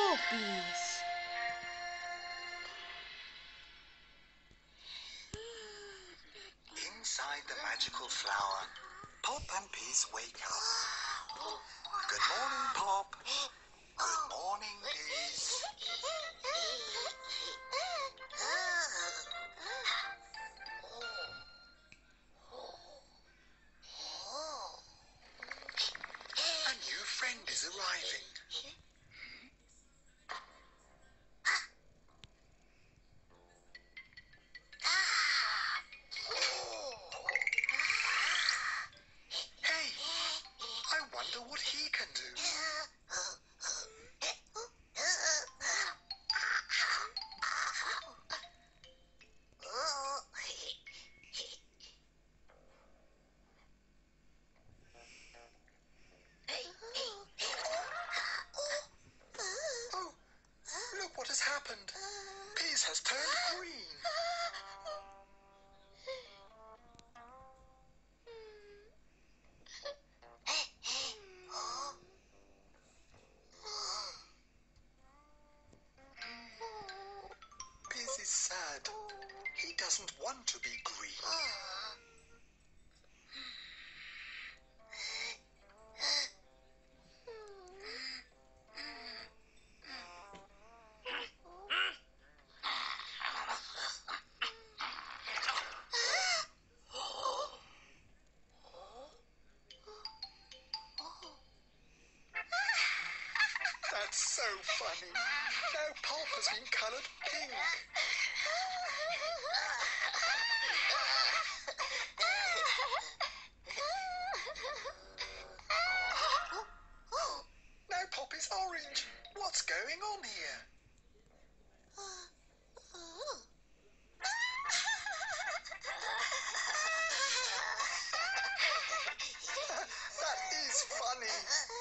puppies. Inside the magical flower, Pop and Peas wake up. Good morning, Pop. Good morning, Peas. A new friend is arriving. Hey, I wonder what he can do. Oh, look what has happened. Peas has turned green. Peas is sad. He doesn't want to be green. That's so funny. Now Pop has been coloured pink. Now Pop is orange. What's going on here? That is funny.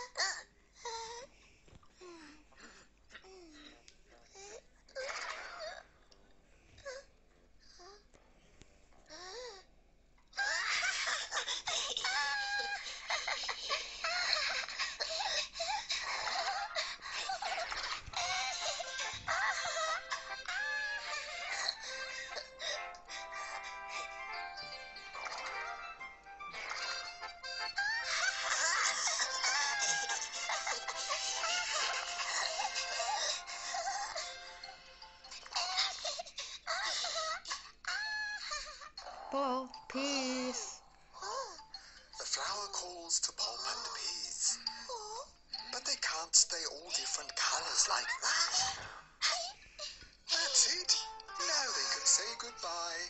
Puppies. The flower calls to Pop and Peas. But they can't stay all different colours like that. That's it. Now they can say goodbye.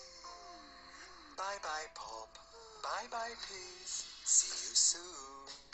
Bye-bye, Pop. Bye-bye, Peas. See you soon.